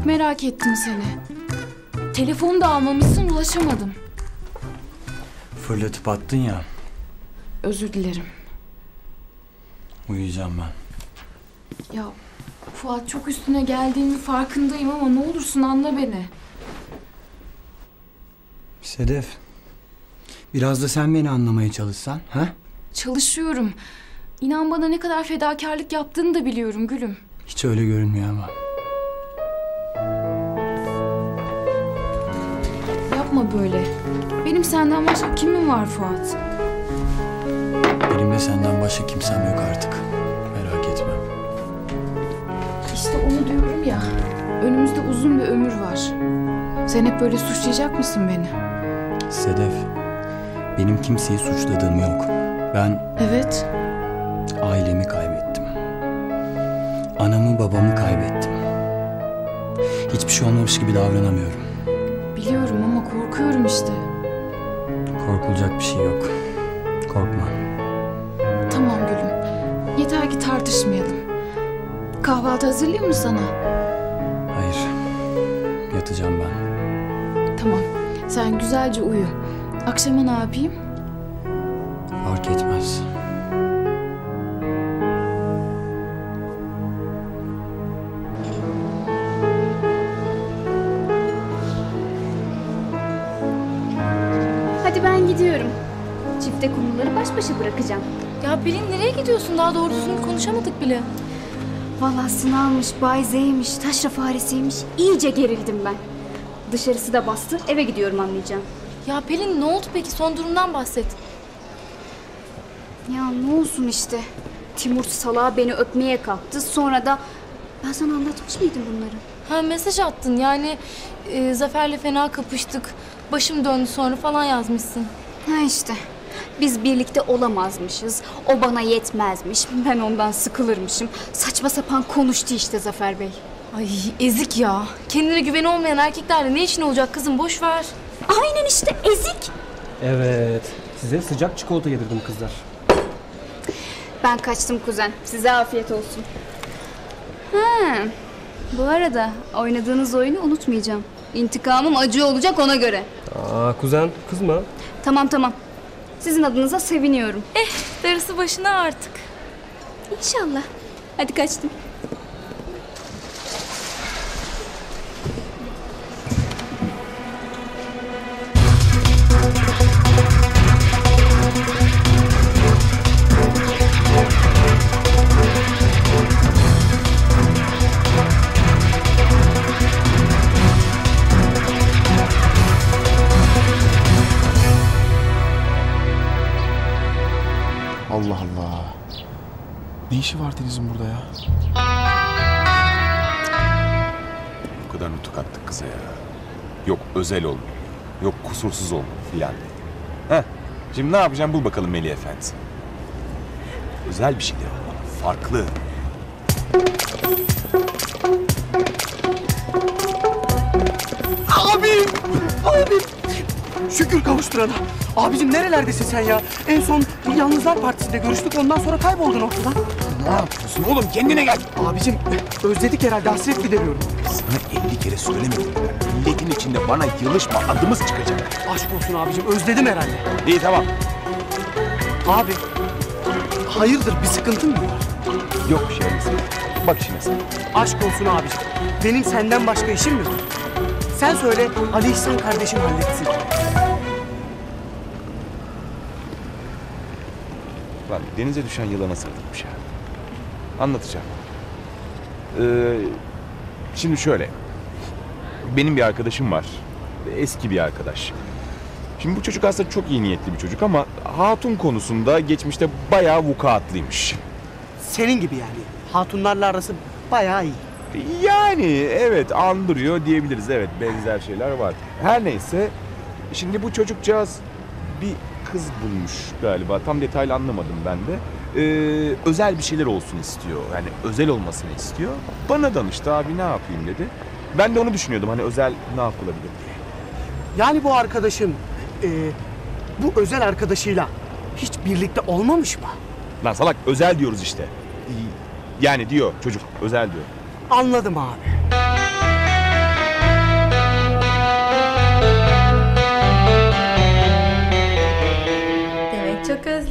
Çok merak ettim seni. Telefonu da almamışsın, ulaşamadım. Fırlatıp attın ya. Özür dilerim. Uyuyacağım ben. Ya Fuat, çok üstüne geldiğimi farkındayım ama ne olursun anla beni. Sedef, biraz da sen beni anlamaya çalışsan, ha? Çalışıyorum. İnan bana ne kadar fedakarlık yaptığını da biliyorum gülüm. Hiç öyle görünmüyor ama. Yapma böyle. Benim senden başka kimim var Fuat? Benim de senden başka kimsem yok artık. Merak etme. İşte onu diyorum ya. Önümüzde uzun bir ömür var. Sen hep böyle suçlayacak mısın beni? Sedef, benim kimseyi suçladığım yok. Ben Evet. ailemi kaybettim. Anamı babamı kaybettim. Hiçbir şey olmamış gibi davranamıyorum. Biliyorum ama korkuyorum işte. Korkulacak bir şey yok. Korkma. Tamam gülüm. Yeter ki tartışmayalım. Kahvaltı hazırlayayım mı sana? Hayır. Yatacağım ben. Tamam. Sen güzelce uyu. Akşama ne yapayım? Fark etmez. Hadi ben gidiyorum. Çifte kumruları baş başa bırakacağım. Ya Pelin, nereye gidiyorsun? Daha doğru düzgün konuşamadık bile. Vallahi sınavmış, bayzeymiş, taşra faresiymiş. İyice gerildim ben. Dışarısı da bastı, eve gidiyorum anlayacağım. Ya Pelin, ne oldu peki? Son durumdan bahset. Ya ne olsun işte. Timur salağa beni öpmeye kalktı. Sonra da ben sana anlatmış mıydım bunları? Ha, mesaj attın yani Zafer'le fena kapıştık. Başım döndü sonra falan yazmışsın. Ha işte. Biz birlikte olamazmışız. O bana yetmezmiş. Ben ondan sıkılırmışım. Saçma sapan konuştu işte Zafer Bey. Ay ezik ya. Kendine güveni olmayan erkeklerle ne işin olacak kızım, boş ver. Aynen işte, ezik. Evet. Size sıcak çikolata yedirdim kızlar. Ben kaçtım kuzen. Size afiyet olsun. Ha, bu arada oynadığınız oyunu unutmayacağım. İntikamım acı olacak ona göre. Aa kuzen, kızma. Tamam. Sizin adınıza seviniyorum. Darısı başına artık. İnşallah. Hadi kaçtım. Allah Allah. Ne işi var Deniz'in burada ya? Bu kadar nutuk attık kıza ya. Yok özel olma, yok kusursuz olma filan. Heh, şimdi ne yapacağım bul bakalım Melih Efendi. Özel bir şey de var, farklı. Abim! Şükür kavuşturana. Abicim nerelerdesin sen ya? En son Yalnızlar Partisi'nde görüştük, ondan sonra kayboldun ortadan. Ne yapıyorsun oğlum, kendine gel. Abicim özledik herhalde, hasret gideriyorum. Sana 50 kere söylemedim. Milletin içinde bana yılışma, adımız çıkacak. Aşk olsun abicim, özledim herhalde. İyi tamam. Abi, hayırdır, bir sıkıntın mı var? Yok bir şey Alice. Bak işine sen. Aşk olsun abicim. Benim senden başka işim mi var? Sen söyle, Ali İhsan kardeşim halletsin. Lan denize düşen yılana sırtırmış ya. Anlatacağım. Şimdi şöyle. Benim bir arkadaşım var. Eski bir arkadaş. Şimdi bu çocuk aslında çok iyi niyetli bir çocuk ama hatun konusunda geçmişte bayağı vukuatlıymış. Senin gibi yani. Hatunlarla arası bayağı iyi. Yani evet andırıyor diyebiliriz. Evet benzer şeyler var. Her neyse. Şimdi bu çocukcağız bir kız bulmuş galiba. Tam detaylı anlamadım ben de. Özel bir şeyler olsun istiyor. Yani özel olmasını istiyor. Bana danıştı, abi ne yapayım dedi. Ben de onu düşünüyordum, hani özel ne yapılabilir diye. Yani bu arkadaşın bu özel arkadaşıyla hiç birlikte olmamış mı? Lan salak, özel diyoruz işte. Yani diyor çocuk, özel diyor. Anladım abi.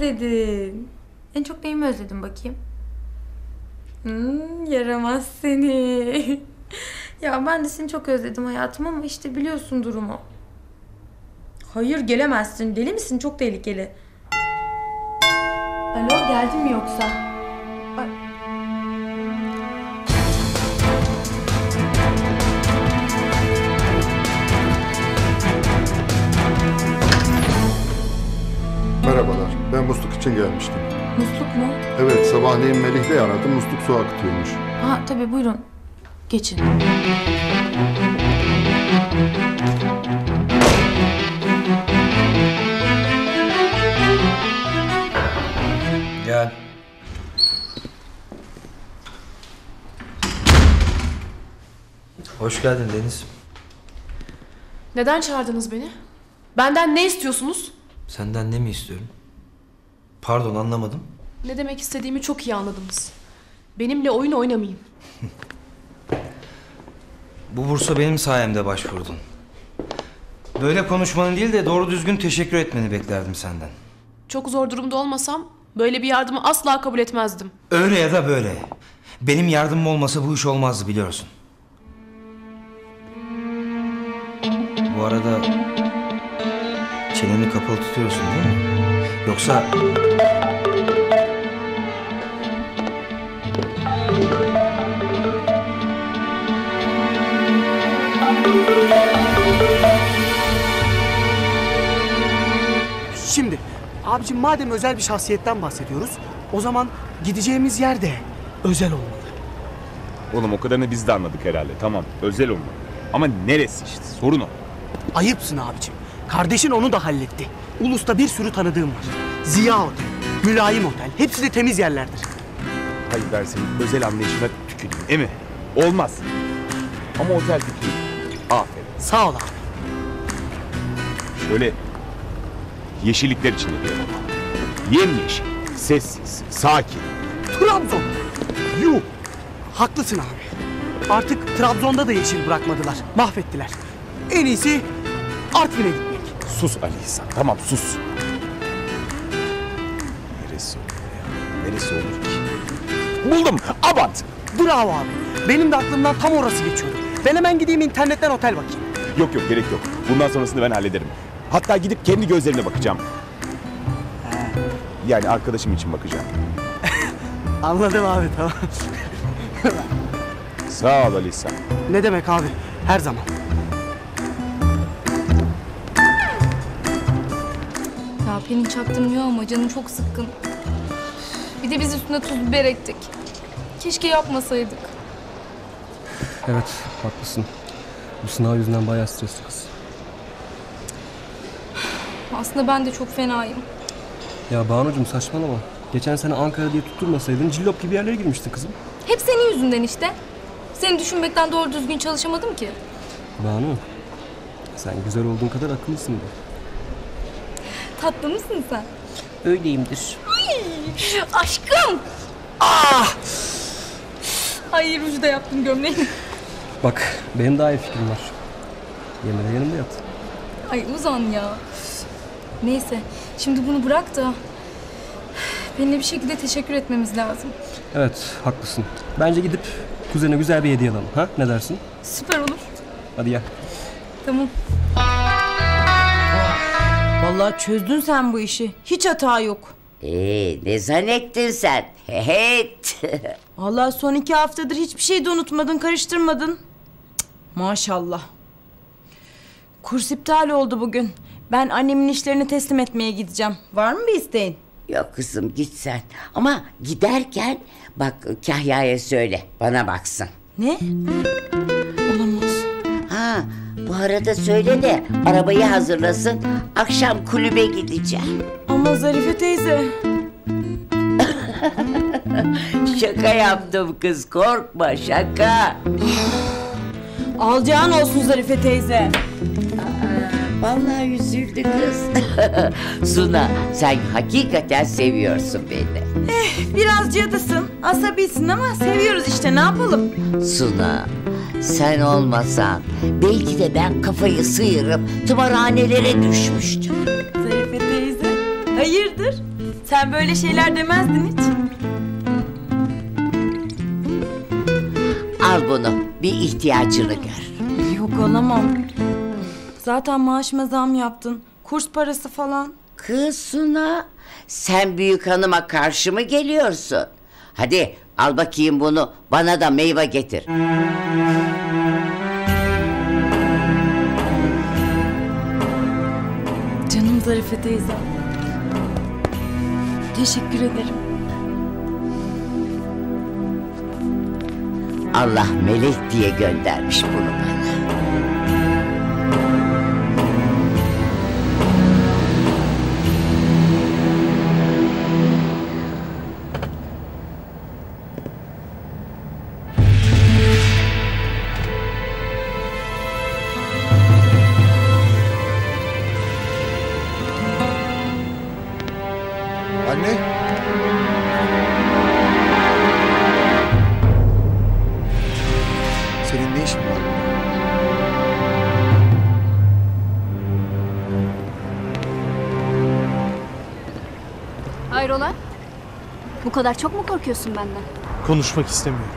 özledin. En çok neyimi özledin bakayım? Yaramaz seni. Ya ben de seni çok özledim hayatım ama işte biliyorsun durumu. Hayır gelemezsin. Deli misin? Çok tehlikeli. Alo geldin mi yoksa? Ay. Merhabalar, ben musluk için gelmiştim. Musluk mu? Evet, sabahleyin Melih Bey aradı, musluk su akıtıyormuş. Ha tabii buyurun. Geçin. Gel. Hoş geldin Deniz. Neden çağırdınız beni? Benden ne istiyorsunuz? Senden ne mi istiyorum? Pardon, anlamadım. Ne demek istediğimi çok iyi anladınız. Benimle oyun oynamayın. Bu bursa benim sayemde başvurdun. Böyle konuşmanı değil de doğru düzgün teşekkür etmeni beklerdim senden. Çok zor durumda olmasam böyle bir yardımı asla kabul etmezdim. Öyle ya da böyle. Benim yardımım olmasa bu iş olmazdı, biliyorsun. Bu arada çeneni kapalı tutuyorsun değil mi? Yoksa... Şimdi abicim madem özel bir şahsiyetten bahsediyoruz, o zaman gideceğimiz yer de özel olmalı. Oğlum o kadarını biz de anladık herhalde. Tamam, özel olmalı. Ama neresi işte, sorun o. Ayıpsın abicim. Kardeşin onu da halletti. Ulus'ta bir sürü tanıdığım var. Ziya Otel, Mülayim Otel, hepsi de temiz yerlerdir. Hayır, ben senin özel anlayışına tüküreyim, değil mi? Olmaz. Ama otel fikri. Aferin. Sağ ol abi. Şöyle yeşillikler içinde bir yer olmalı. Yemyeşil, sessiz, sakin. Trabzon. Yuh! Haklısın abi. Artık Trabzon'da da yeşil bırakmadılar. Mahvettiler. En iyisi Artvin'e gitmek. Sus Ali İhsan, tamam sus. Neresi olur ya? Neresi olur ki? Buldum, Abant. Bravo abi. Benim de aklımdan tam orası geçiyordu. Ben hemen gideyim internetten otel bakayım. Yok yok, gerek yok. Bundan sonrasını ben hallederim. Hatta gidip kendi gözlerine bakacağım. Yani arkadaşım için bakacağım. Anladım abi, tamam. Sağ ol Ali İhsan. Ne demek abi? Her zaman. Ya Pelin çaktırmıyor ama canım çok sıkkın. Bir de biz üstüne tuz biber ektik. Keşke yapmasaydık. Evet, haklısın. Bu sınav yüzünden bayağı stresli kız. Aslında ben de çok fenayım. Ya Banucuğum saçmalama. Geçen sene Ankara diye tutturmasaydın cillop gibi yerlere girmiştin kızım. Hep senin yüzünden işte. Seni düşünmekten doğru düzgün çalışamadım ki. Banu, sen güzel olduğun kadar akıllısın da. Tatlı mısın sen? Öyleyimdir. Aşkım! Ah! Ay ruju da yaptım gömleğini. Bak, benim daha iyi fikrim var. Yemeğe yanımda yat. Ay uzan ya. Neyse, şimdi bunu bırak da... Benimle bir şekilde teşekkür etmemiz lazım. Evet, haklısın. Bence gidip kuzene güzel bir hediye alalım. Ha? Ne dersin? Süper olur. Hadi gel. Tamam. Vallahi çözdün sen bu işi. Hiç hata yok. Ne zannettin sen? Evet. Vallahi son 2 haftadır hiçbir şey de unutmadın, karıştırmadın. Cık, maşallah. Kurs iptal oldu bugün. Ben annemin işlerini teslim etmeye gideceğim. Var mı bir isteğin? Yok kızım, git sen. Ama giderken bak Kahya'ya söyle, bana baksın. Ne? Olamaz. Ha, bu arada söyle de arabayı hazırlasın. Akşam kulübe gideceğim. Ama Zarife teyze. Şaka yaptım kız, korkma, şaka. Alacağın olsun Zarife teyze. Vallahi üzüldü kız. Suna, sen hakikaten seviyorsun beni. Biraz cadısın, asabisin ama seviyoruz işte, ne yapalım? Suna, sen olmasan belki de ben kafayı sıyırıp tımarhanelere düşmüştüm. Zarife teyze, hayırdır? Sen böyle şeyler demezdin hiç. Al bunu, bir ihtiyacını gör. Yok alamam. Zaten maaşıma zam yaptın. Kurs parası falan. Kız Suna, sen büyük hanıma karşı mı geliyorsun? Hadi al bakayım bunu, bana da meyve getir. Canım Zarife teyze. Teşekkür ederim. Allah melek diye göndermiş bunu bana. Anne. Senin ne işin var burada? Hayrola? Bu kadar çok mu korkuyorsun benden? Konuşmak istemiyorum.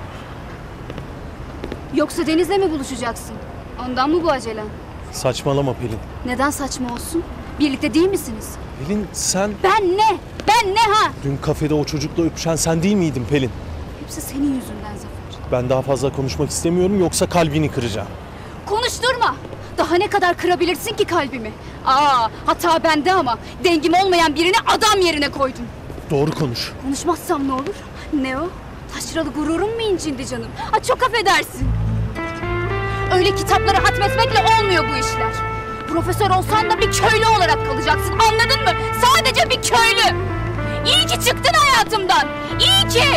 Yoksa Deniz'le mi buluşacaksın? Ondan mı bu acelen? Saçmalama Pelin. Neden saçma olsun? Birlikte değil misiniz? Pelin sen Ben ne? Ben ne ha? dün kafede o çocukla öpüşen sen değil miydin Pelin? Hepsi senin yüzünden Zafer. Ben daha fazla konuşmak istemiyorum yoksa kalbini kıracağım. Konuşturma! Daha ne kadar kırabilirsin ki kalbimi? Hata bende ama dengim olmayan birini adam yerine koydum. Doğru konuş. Konuşmazsam ne olur? Ne o? Taşralı gururum mu incindi canım? Çok affedersin. Öyle kitapları hatmetmekle olmuyor bu işler. Profesör olsan da bir köylü olarak kalacaksın, anladın mı? Sadece bir köylü. İyi ki çıktın hayatımdan. İyi ki.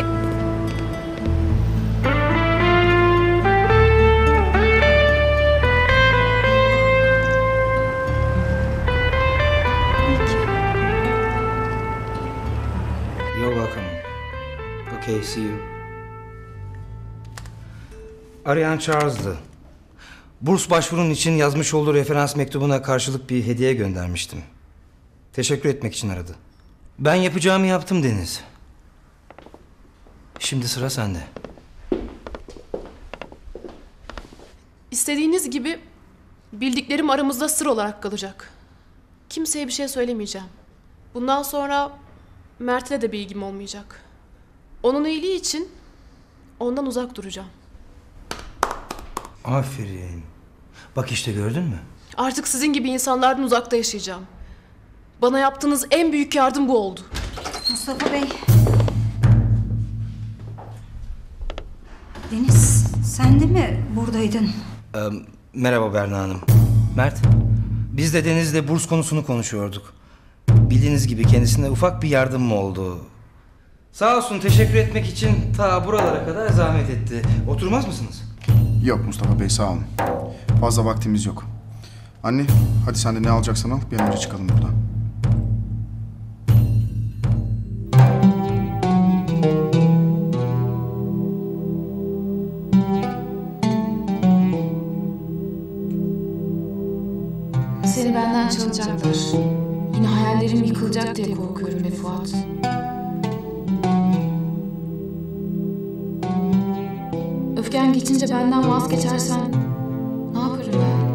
You're welcome. Okay, see you. Arayan Charles'dı. Burs başvurun için yazmış olduğu referans mektubuna karşılık bir hediye göndermiştim. Teşekkür etmek için aradı. Ben yapacağımı yaptım Deniz. Şimdi sıra sende. İstediğiniz gibi bildiklerim aramızda sır olarak kalacak. Kimseye bir şey söylemeyeceğim. Bundan sonra Mert'le de bir ilgim olmayacak. Onun iyiliği için ondan uzak duracağım. Aferin. Bak işte gördün mü? Artık sizin gibi insanlardan uzakta yaşayacağım. Bana yaptığınız en büyük yardım bu oldu. Mustafa Bey. Deniz, sen de mi buradaydın? Merhaba Berna Hanım. Mert, biz de Deniz'le burs konusunu konuşuyorduk. Bildiğiniz gibi kendisine ufak bir yardımım oldu. Sağ olsun, teşekkür etmek için ta buralara kadar zahmet etti. Oturmaz mısınız? Yok Mustafa Bey, sağ olun. Fazla vaktimiz yok. Anne, hadi sen de ne alacaksan al, bir an önce çıkalım buradan. Seni benden çalacaklar. Yine hayallerim yıkılacak diye korkuyorum be Fuat. Öfken geçince benden vazgeçersen ne yaparım ben?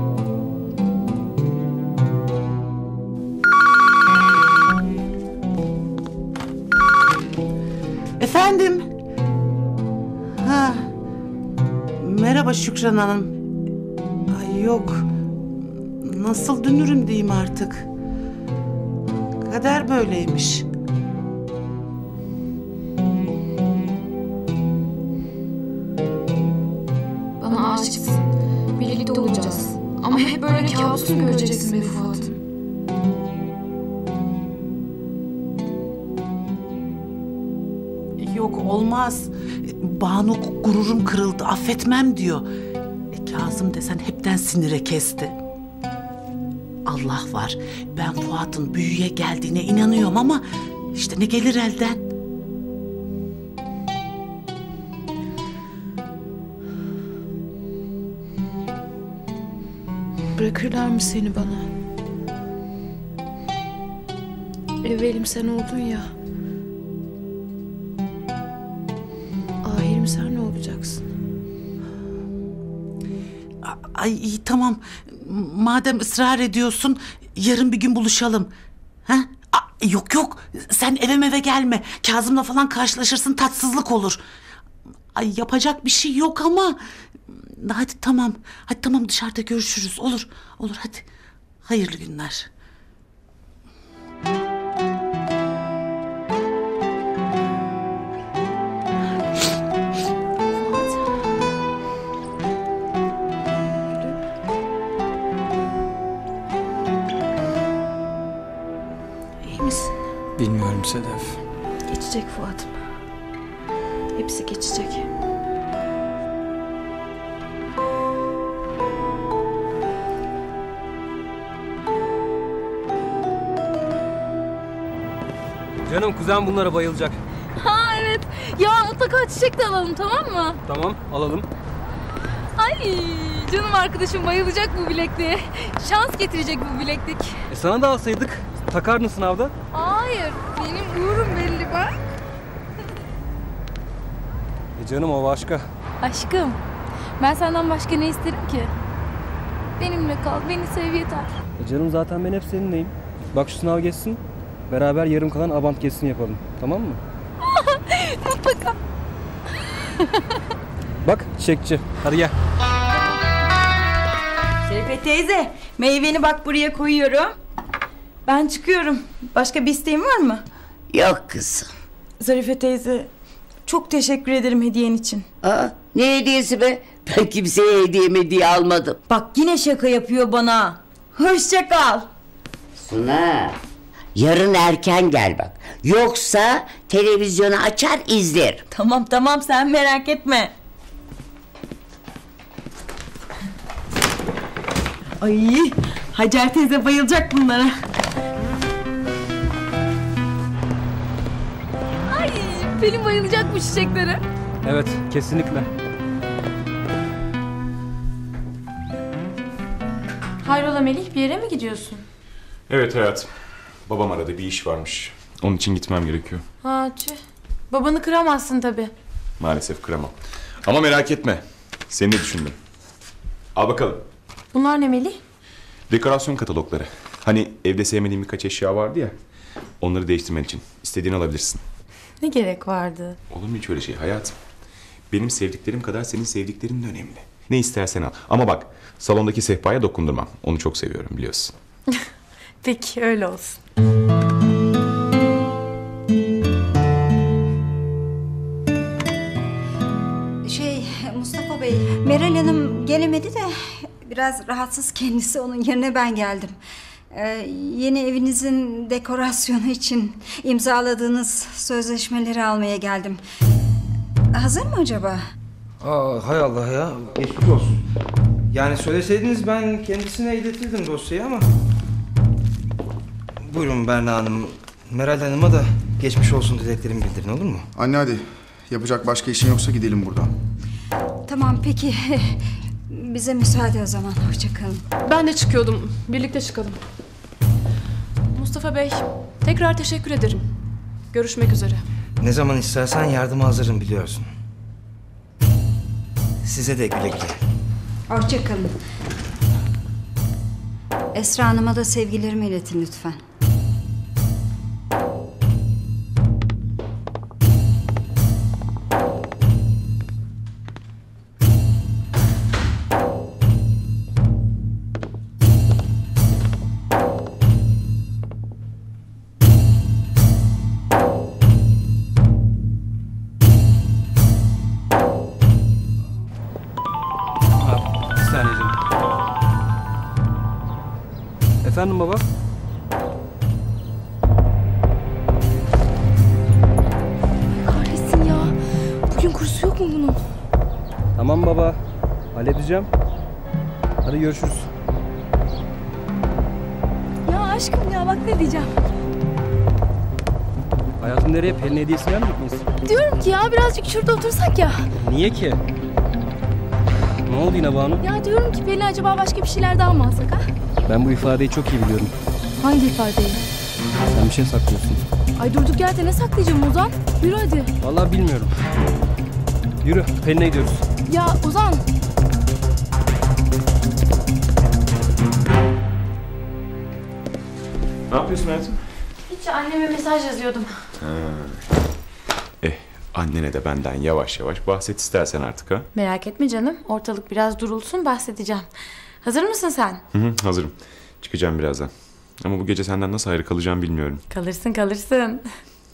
Efendim? Ha. Merhaba Şükran Hanım. Ay yok. Nasıl dönürüm diyeyim artık. Kader böyleymiş. Bana aşıksın. Birlikte olacağız. Ama hep böyle kabus mu göreceksin be Fuat'ım? Yok olmaz. Banu gururum kırıldı, affetmem diyor. Kazım desen hepten sinire kesti. Allah var. Ben Fuat'ın büyüye geldiğine inanıyorum ama işte ne gelir elden. Bırakırlar mı seni bana? Evvelim sen oldun ya. Benim sen ne olacaksın? Ay iyi tamam. Madem ısrar ediyorsun yarın bir gün buluşalım. Ha? Yok sen eve gelme. Kazım'la falan karşılaşırsın, tatsızlık olur. Ay yapacak bir şey yok ama. Hadi tamam. Hadi tamam, dışarıda görüşürüz. Olur hadi. Hayırlı günler. İyi misin? Bilmiyorum Sedef. Geçecek Fuat'ım. Hepsi geçecek. Canım kuzen bunlara bayılacak. Ha evet. Ya mutlaka çiçek de alalım, tamam mı? Tamam alalım. Ay canım arkadaşım bayılacak bu bilekliğe. Şans getirecek bu bileklik. Sana da alsaydık. Takardın sınavda. Hayır, benim uğurum belli bak. Canım o başka. Aşkım, ben senden başka ne isterim ki? Benimle kal, beni sev yeter. Canım zaten ben hep seninleyim. Bak şu sınav geçsin. Beraber yarım kalan Abant gezisini yapalım. Tamam mı? Mutlaka. Bak çiçekçi. Hadi gel. Şerife teyze, meyveni bak buraya koyuyorum. Ben çıkıyorum. Başka bir isteğin var mı? Yok kızım. Zarife teyze, çok teşekkür ederim hediyen için. Ne hediyesi be? Ben kimseye hediye almadım. Bak yine şaka yapıyor bana. Hoşça kal. Suna, yarın erken gel bak. Yoksa televizyonu açar izler. Tamam sen merak etme. Ay, Hacer teyze bayılacak bunlara. Ay Pelin bayılacak bu çiçeklere. Evet kesinlikle. Hayrola Melih, bir yere mi gidiyorsun? Evet hayatım. Babam aradı, bir iş varmış. Onun için gitmem gerekiyor. Ha tüh. Babanı kıramazsın tabii. Maalesef kıramam. Ama merak etme. Seni de düşündüm. Al bakalım. Bunlar ne Melih? Dekorasyon katalogları. Hani evde sevmediğim birkaç eşya vardı ya. Onları değiştirmen için. İstediğini alabilirsin. Ne gerek vardı? Olur mu hiç öyle şey hayatım? Benim sevdiklerim kadar senin sevdiklerin de önemli. Ne istersen al. Ama bak, salondaki sehpaya dokundurmam. Onu çok seviyorum biliyorsun. Peki öyle olsun. Mustafa Bey, Meral Hanım gelemedi de biraz rahatsız kendisi, onun yerine ben geldim. Yeni evinizin dekorasyonu için imzaladığınız sözleşmeleri almaya geldim. Hazır mı acaba? Hay Allah ya, geçmiş olsun. Yani söyleseydiniz ben kendisine iletirdim dosyayı ama... Buyurun Berna Hanım, Meral Hanım'a da geçmiş olsun dileklerimi bildirin, olur mu? Anne hadi. Yapacak başka işin yoksa gidelim buradan. Tamam peki. Bize müsaade o zaman. Hoşça kalın. Ben de çıkıyordum. Birlikte çıkalım. Mustafa Bey, tekrar teşekkür ederim. Görüşmek üzere. Ne zaman istersen yardıma hazırım biliyorsun. Size de güle güle. Hoşça kalın. Esra Hanım'a da sevgilerimi iletin lütfen. Efendim baba? Kahretsin ya. Bugün kursu yok mu bunun? Tamam baba. Halledeceğim. Hadi görüşürüz. Ya aşkım ya bak ne diyeceğim. Hayatım nereye? Pelin hediyesini vermeyecek miyiz? Diyorum ki ya birazcık şurada otursak ya. Niye ki? Ne oldu yine Banu? Ya diyorum ki Pelin acaba başka bir şeyler daha mı alsak ha? Ben bu ifadeyi çok iyi biliyorum. Hangi ifadeyi? Sen bir şey saklıyorsun. Ay durduk yerde ne saklayacağım Ozan? Yürü hadi. Vallahi bilmiyorum. Yürü, Pelin'e gidiyoruz. Ya Ozan. Ne yapıyorsun hayatım? Hiç anneme mesaj yazıyordum. Annene de benden yavaş yavaş bahset istersen artık ha. Merak etme canım. Ortalık biraz durulsun, bahsedeceğim. Hazır mısın sen? Hı, hazırım. Çıkacağım birazdan. Ama bu gece senden nasıl ayrı kalacağım bilmiyorum. Kalırsın.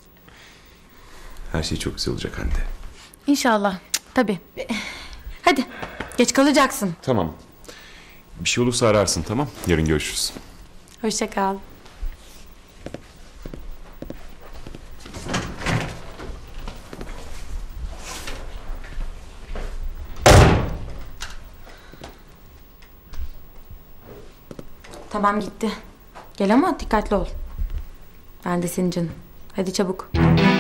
Her şey çok güzel olacak Hande. İnşallah. Tabii. Hadi. Geç kalacaksın. Tamam. Bir şey olursa ararsın, tamam? Yarın görüşürüz. Hoşça kal. Tamam gitti. Gel ama dikkatli ol. Ben de senin canım. Hadi çabuk.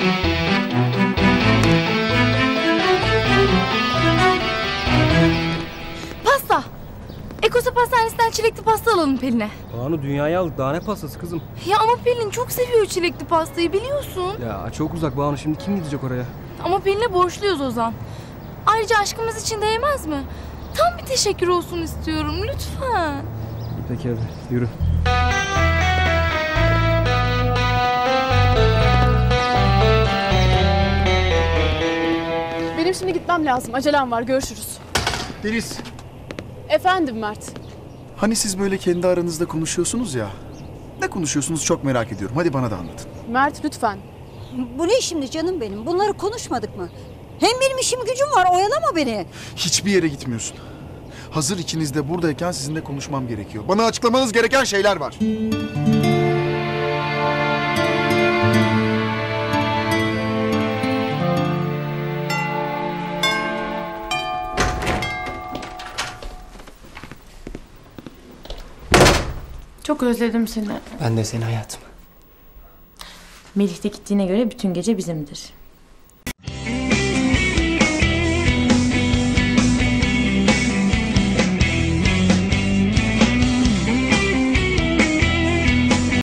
Pasta. Ekos'a pastanesinden çilekli pasta alalım Pelin'e. Banu dünyayı aldık. Daha ne pastası kızım? Ya ama Pelin çok seviyor çilekli pastayı biliyorsun. Ya çok uzak Banu. Şimdi kim gidecek oraya? Ama Pelin'e borçluyuz Ozan. Ayrıca aşkımız için değmez mi? Tam bir teşekkür olsun istiyorum lütfen. Peki hadi yürü. Benim şimdi gitmem lazım. Acelem var. Görüşürüz. Deniz, Efendim Mert. hani siz böyle kendi aranızda konuşuyorsunuz ya. Ne konuşuyorsunuz çok merak ediyorum. Hadi bana da anlatın. Mert lütfen. Bu ne şimdi canım benim? Bunları konuşmadık mı? Hem benim işim gücüm var, oyalama beni. Hiçbir yere gitmiyorsun. Hazır ikiniz de buradayken sizinle konuşmam gerekiyor. Bana açıklamanız gereken şeyler var. Çok özledim seni. Ben de seni hayatım. Melih de gittiğine göre bütün gece bizimdir.